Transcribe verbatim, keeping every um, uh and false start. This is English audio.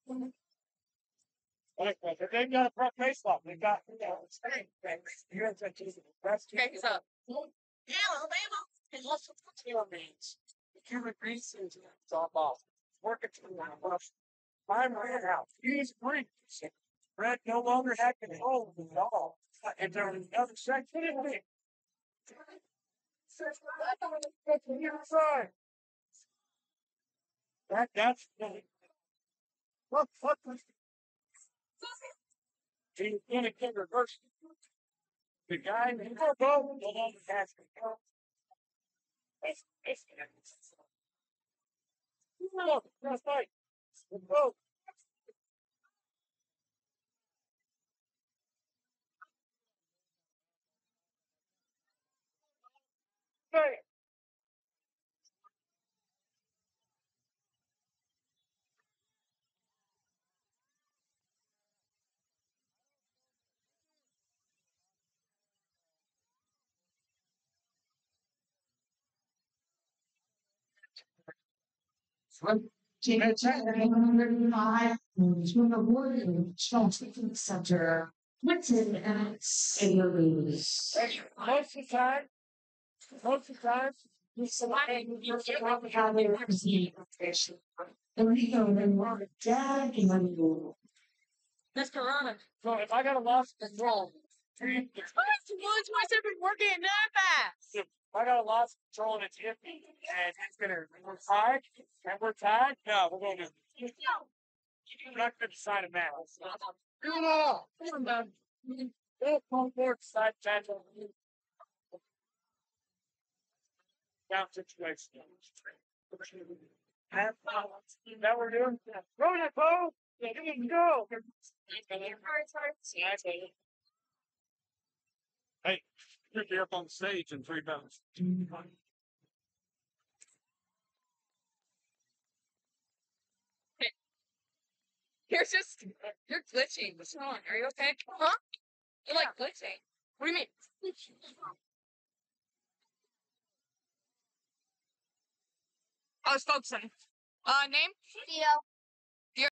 Like, like, if they've got a front face lock, they've got, you know, it's great. You're in such easy. That's Okay, so. yeah, Alabama. And lots of tailor means. The human grease is all off. Working through one of us. I'm ran out. He's free. Red no longer had control of it at all. And there was another section in it. That, that's what, what was he's going to get reversed. The guy in the boat no longer has control. It's, it's, no, that's right. The boat. Hey. Five from the word center. What's in X in the release? Most of the time, most of the time, You select your calendar presentation. And we go and want to tag you. That's Corona. so if I got a loss of control, Oh, it's one twenty-seven working at nine fast. if I got a loss of control and it's iffy, and it's gonna, we're tied, and we're tied, no, we're gonna, we're not gonna decide a match. No, no, no. We'll come forward, decide match on the down situation. Have fun. That we're doing. Throw that ball. Yeah, go. Hey, you're here up on stage in three minutes. You're just, you're glitching. What's wrong? Are you okay? Huh? You're like glitching. What do you mean? I was focusing. Uh, name? Theo.